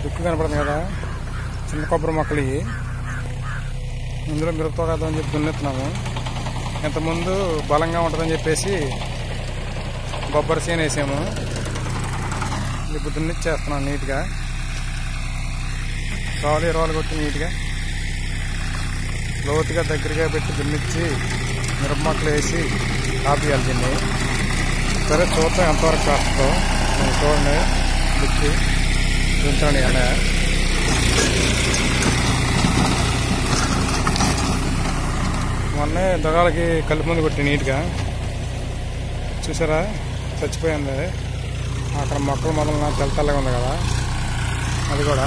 దుక్కు కనపడుతుంది కదా, చిన్న కొబ్బరి మొక్కలు ఇవి. ఇందులో మిరపతోట వేద్దామని చెప్పి దున్నుతున్నాము. ఇంతకుముందు బలంగా ఉంటుందని చెప్పేసి బొబ్బరి చేను వేసాము. ఇప్పుడు దున్నిచ్చేస్తున్నాం నీట్గా, రాళ్ళు కొట్టి నీట్గా లోతుగా దగ్గరగా పెట్టి దున్నిచ్చి మిరప మొక్కలు వేసి ఆపియాలి దీన్ని. సరే చూద్దాం ఎంతవరకు కాస్తుందో. చూడండి దుక్కి దుంచండి అలా. మొన్నే దొగాలకి కలుపు మందు కొట్టి నీట్గా చూసారా, చచ్చిపోయింది. అక్కడ మొక్కలు మొదలన తెల్లగా ఉంది కదా, అది కూడా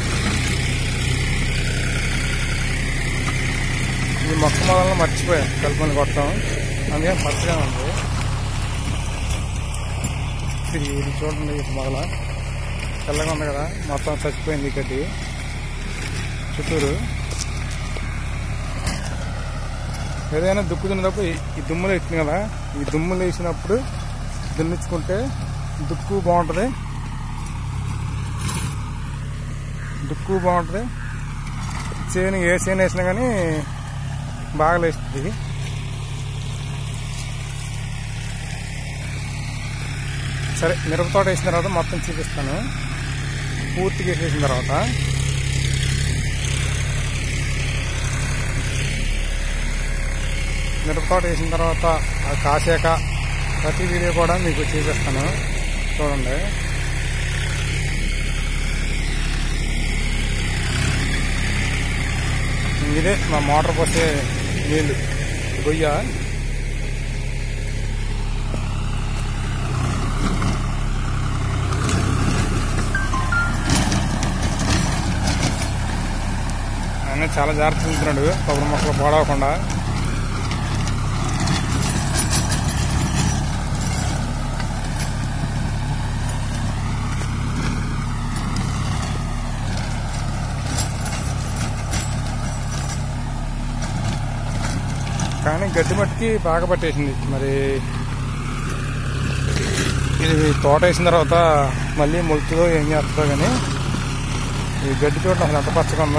ఈ మొక్క మొదలన మర్చిపోయాం కలుపు మందు కొట్టడం, అందుకని పచ్చగా ఉంది. ఇది చూడండి, మొదల తెల్లగా ఉంది కదా, మొత్తం చచ్చిపోయింది గడ్డి చుట్టూరు. ఏదైనా దుక్కు దున్నేటప్పుడు ఈ దుమ్ములు వేస్తుంది కదా, ఈ దుమ్ములు వేసినప్పుడు దున్నించుకుంటే దుక్కు బాగుంటుంది, చేను ఏ చేను వేసినా కానీ బాగా లేస్తుంది. సరే మిరపతోట వేసిన తర్వాత మొత్తం చూపిస్తాను పూర్తిగా వేసేసిన తర్వాత. మిరపతోట వేసిన తర్వాత అది కాసాక ప్రతి వీడియో కూడా మీకు చూపిస్తాను, చూడండి. ఇదే మా మోటార్ పోసే నీళ్ళు గొయ్య. ఆయన చాలా జాగ్రత్త చూస్తున్నాడు కొబ్బరి మొక్కలు పాడవకుండా. కానీ గడ్డి మట్టికి బాగా పట్టేసింది. మరి ఇది తోట వేసిన తర్వాత మళ్ళీ మొలుతుందో ఏం చేస్తుందో కానీ ఈ గడ్డి చూడండి అసలు ఎంత పచ్చగా ఉందో.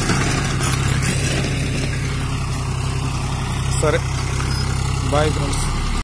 సరే బాయ్ ఫ్రెండ్స్.